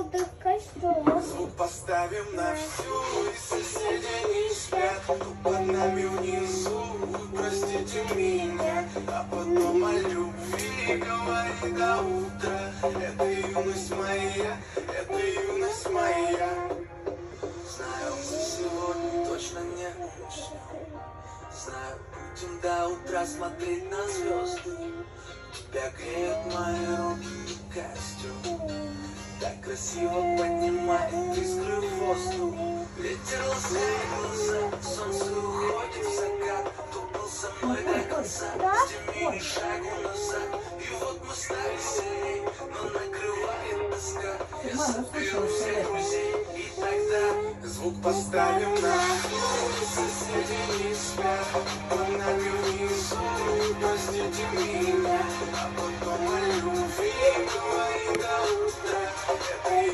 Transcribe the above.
желтых костюмах. Звук поставим на всю, и соседи не спят. Тут под нами внизу, вы простите меня. А потом о любви говори до утра. Это юность моя, это юность моя. Знаю, мы сегодня точно не начнем. Знаю, будем до утра смотреть на звезды. Тебя греют мои руки и костюм. Так красиво поднимает искры в воздух. Ветер ласкает глаза, солнце уходит в закат. Кто был со мной до конца, сними ни шагу назад. И вот мы стали сильней, но накрывает тоска. Я соберу всех друзей, и тогда звук поставим на соседи не спят. Под нами внизу, простите меня. А потом о любви говори до утра. Это